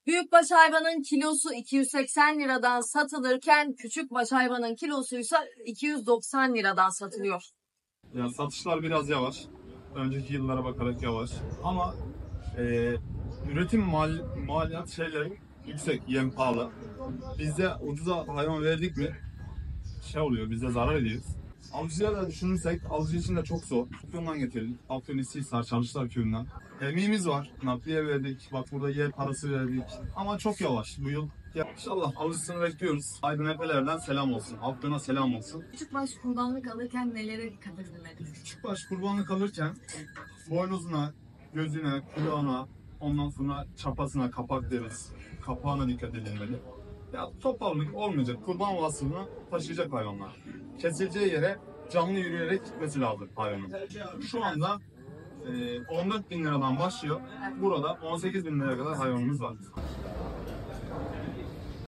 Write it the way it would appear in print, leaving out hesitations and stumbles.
Büyükbaş hayvanın kilosu 280 liradan satılırken küçükbaş hayvanın kilosuysa 290 liradan satılıyor. Ya satışlar biraz yavaş. Önceki yıllara bakarak yavaş. Ama üretim maliyet şeyleri yüksek, yem pahalı. Biz de ucuza hayvan verdik mi oluyor, biz de zarar ediyoruz. Alıcıya da düşünürsek, alıcı için de çok zor. Afyon'dan getirdik. Afyon-Hisar, Çalışlar Köyü'nden. Emeğimiz var. Nakliye verdik. Bak burada yer parası verdik. Ama çok yavaş bu yıl. Ya inşallah alıcısını bekliyoruz. Aydın Efeler'den selam olsun. Afyon'a selam olsun. Küçükbaş kurbanlık alırken nelere dikkat edilmeli? Küçükbaş kurbanlık alırken boynuzuna, gözüne, kulağına, ondan sonra çapasına, kapak deriz. Kapağına dikkat edilmeli. Ya topallık olmayacak. Kurban vasfını taşıyacak hayvanlar. Kesileceği yere canlı yürüyerek gitmesi lazım hayvanın. Şu anda 14 bin liradan başlıyor. Burada 18 bin liraya kadar hayvanımız var.